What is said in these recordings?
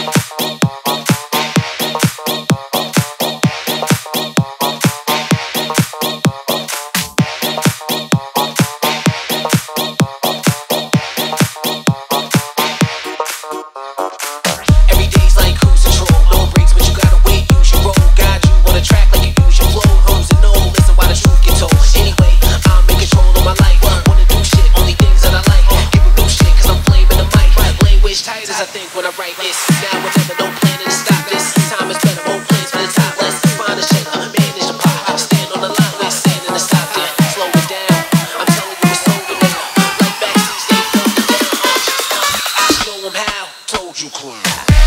I think when I write this, now or never, no planning to stop this. Time is better, more plans for the top. Let's find a shit, manage the pop. Stand on the line, let's stand in the stop there. Slow it down, I'm telling you it's over now. Like backseat, stay floating down. I show them how, told you clown.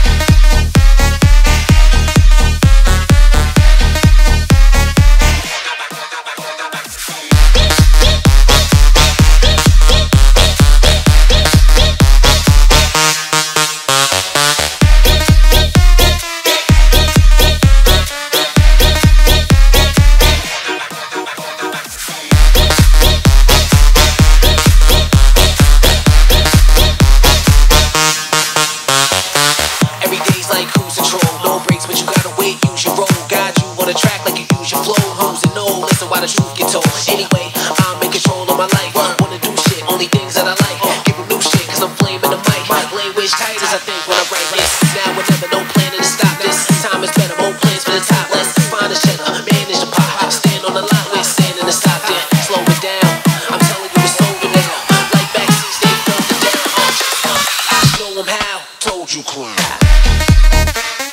Track like you use your flow, who's and no, listen while the truth get told. Anyway, I'm in control of my life. Wanna do shit, only things that I like. Give them new shit, cause I'm flaming the mic. Language tight as I think when I write this. Now or never, no planning to stop this. Time is better, more plans for the top. Let's find a shit, manage the pop. Stand on the line, we're standing to stop there. Slow it down, I'm telling you it's over now. Like backseat, stay floating down. I show them how, told you clown.